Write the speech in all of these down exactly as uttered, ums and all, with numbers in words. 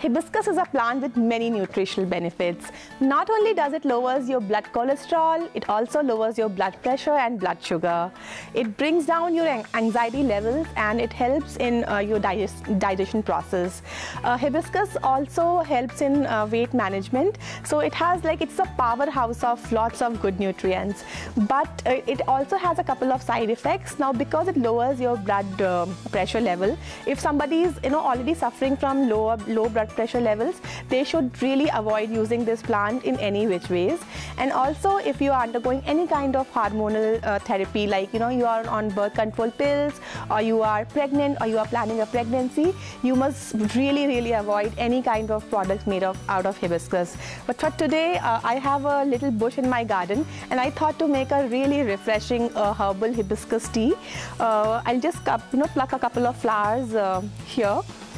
Hibiscus is a plant with many nutritional benefits. Not only does it lowers your blood cholesterol, it also lowers your blood pressure and blood sugar. It brings down your anxiety levels and it helps in uh, your digest digestion process. Uh, hibiscus also helps in uh, weight management. So it has like, it's a powerhouse of lots of good nutrients. But uh, it also has a couple of side effects. Now because it lowers your blood uh, pressure level, if somebody is you know already suffering from low, low blood pressure levels, they should really avoid using this plant in any which ways. And also if you are undergoing any kind of hormonal uh, therapy, like you know you are on birth control pills, or you are pregnant, or you are planning a pregnancy, you must really really avoid any kind of products made of out of hibiscus. But for today uh, I have a little bush in my garden and I thought to make a really refreshing uh, herbal hibiscus tea. uh, I'll just cup, you know pluck a couple of flowers uh, here.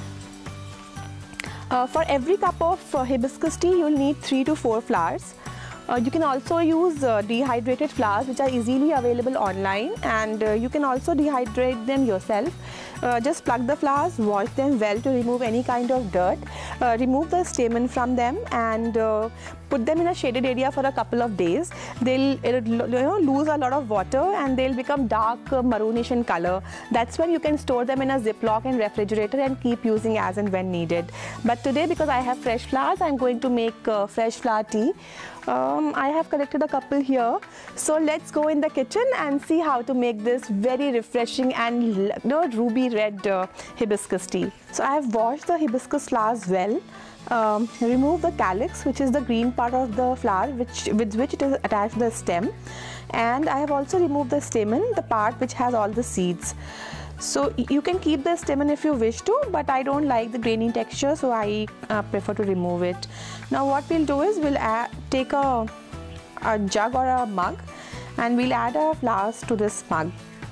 Uh, for every cup of uh, hibiscus tea, you'll need three to four flowers. Uh, you can also use uh, dehydrated flowers, which are easily available online, and uh, you can also dehydrate them yourself. Uh, just pluck the flowers, wash them well to remove any kind of dirt, uh, remove the stamen from them, and uh, put them in a shaded area for a couple of days. They'll you know, lose a lot of water and they'll become dark uh, maroonish in color. That's when you can store them in a Ziploc and refrigerator and keep using as and when needed. But today, because I have fresh flowers, I'm going to make uh, fresh flower tea. Um, I have collected a couple here. So let's go in the kitchen and see how to make this very refreshing and you know, ruby red uh, hibiscus tea. So I have washed the hibiscus flowers well. Um, remove the calyx, which is the green part of the flower which, with which it is attached to the stem, and I have also removed the stamen, the part which has all the seeds. So you can keep the stamen if you wish to, but I don't like the grainy texture, so I uh, prefer to remove it. Now what we'll do is we'll add, take a, a jug or a mug and we'll add our flowers to this mug.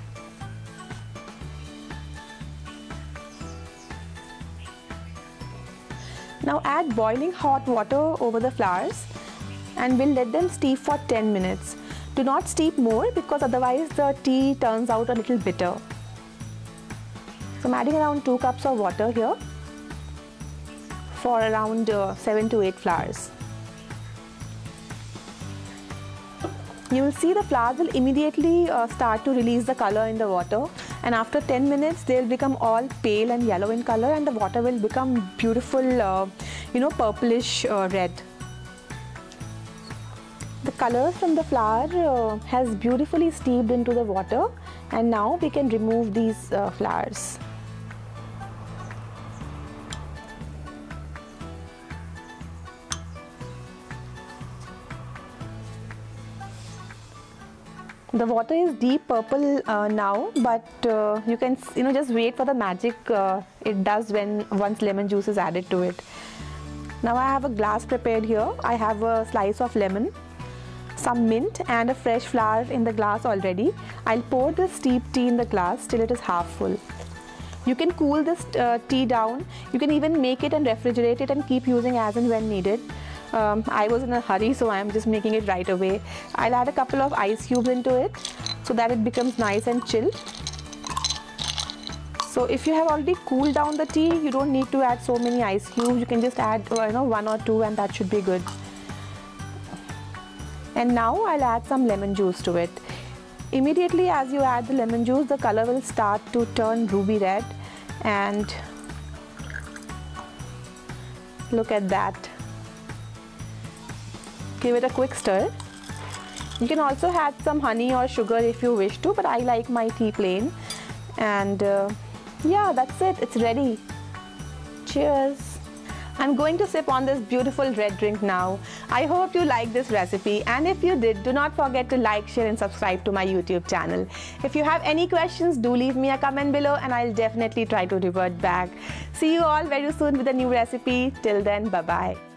Now add boiling hot water over the flowers and we'll let them steep for ten minutes. Do not steep more because otherwise the tea turns out a little bitter. So I'm adding around two cups of water here for around uh, seven to eight flowers. You will see the flowers will immediately uh, start to release the color in the water, and after ten minutes they will become all pale and yellow in color and the water will become beautiful uh, you know purplish uh, red. The colors from the flower uh, has beautifully steeped into the water, and now we can remove these uh, flowers. The water is deep purple uh, now, but uh, you can you know just wait for the magic uh, it does when once lemon juice is added to it. Now I have a glass prepared here. I have a slice of lemon, some mint and a fresh flower in the glass already. I'll pour the steeped tea in the glass till it is half full. You can cool this uh, tea down. You can even make it and refrigerate it and keep using as and when needed. Um, I was in a hurry, so I am just making it right away. I'll add a couple of ice cubes into it so that it becomes nice and chilled. So if you have already cooled down the tea, you don't need to add so many ice cubes. You can just add you know one or two and that should be good. And now I'll add some lemon juice to it. Immediately as you add the lemon juice, the color will start to turn ruby red, and look at that. Give it a quick stir. You can also add some honey or sugar if you wish to, but I like my tea plain. And uh, yeah, that's it. It's ready. Cheers. I'm going to sip on this beautiful red drink now. I hope you like this recipe, and if you did, do not forget to like, share and subscribe to my YouTube channel. If you have any questions, do leave me a comment below and I'll definitely try to revert back. See you all very soon with a new recipe. Till then, bye-bye.